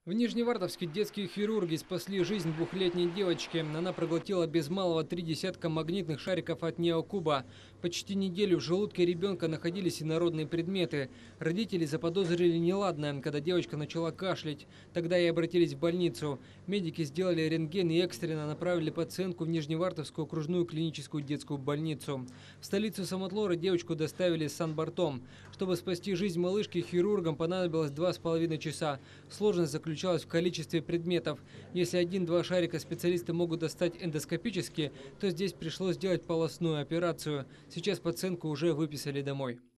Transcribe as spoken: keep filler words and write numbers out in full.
В Нижневартовске детские хирурги спасли жизнь двухлетней девочки. Она проглотила без малого три десятка магнитных шариков от неокуба. Почти неделю в желудке ребенка находились инородные предметы. Родители заподозрили неладное, когда девочка начала кашлять. Тогда и обратились в больницу. Медики сделали рентген и экстренно направили пациентку в Нижневартовскую окружную клиническую детскую больницу. В столицу Самотлора девочку доставили с санбортом. Чтобы спасти жизнь малышки, хирургам понадобилось два с половиной часа. Сложность заключалась заключалась в количестве предметов. Если один-два шарика специалисты могут достать эндоскопически, то здесь пришлось сделать полостную операцию. Сейчас пациентку уже выписали домой.